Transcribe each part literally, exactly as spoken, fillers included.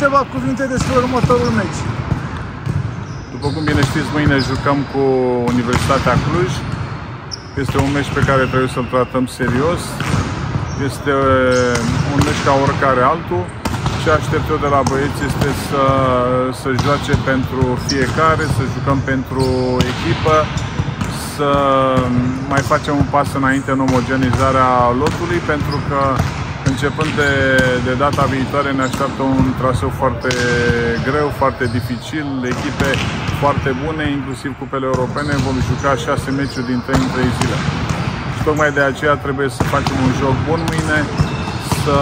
câteva cuvinte despre următorul meci. După cum bine știți, mâine jucăm cu Universitatea Cluj. Este un meci pe care trebuie să-l tratăm serios. Este un meci ca oricare altul. Ce aștept eu de la băieți este să, să joace pentru fiecare, să jucăm pentru echipă, să mai facem un pas înainte în omogenizarea lotului, pentru că începând de, de data viitoare ne așteaptă un traseu foarte greu, foarte dificil, echipe foarte bune, inclusiv cupele europene. Vom juca șase meciuri din trei în trei zile. Și tocmai de aceea trebuie să facem un joc bun mâine, să,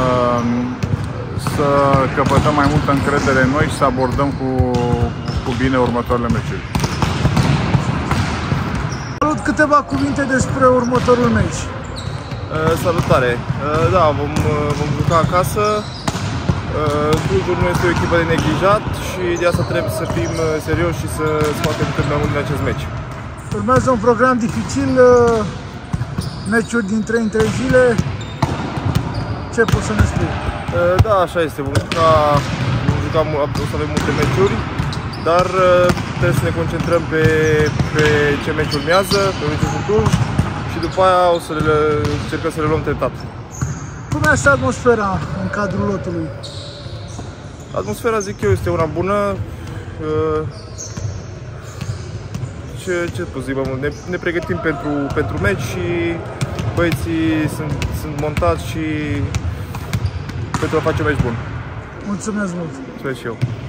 să căpătăm mai multă încredere în noi și să abordăm cu, cu bine următoarele meciuri. Salut, câteva cuvinte despre următorul meci. Uh, salutare! Uh, da, vom, uh, vom juca acasă. Uh, Clujul nu este o echipă de neglijat și de asta trebuie să fim uh, serioși și să scoatem cât mai mult din acest meci. Urmează un program dificil, uh, meciuri din trei în trei zile. Ce poți să ne spui? Uh, da, așa este. Vom juca, vom juca, o să avem multe meciuri, dar uh, trebuie să ne concentrăm pe, pe ce meci urmează, pe meciul cu Cluj. Și după aia o să le încercăm să le luăm treptat. Cum este atmosfera în cadrul lotului? Atmosfera, zic eu, este una bună. Ce, ce pot zic, ne, ne pregătim pentru, pentru meci și băieții sunt, sunt montați și pentru a face meci bun. Mulțumesc mult! Mulțumesc și eu!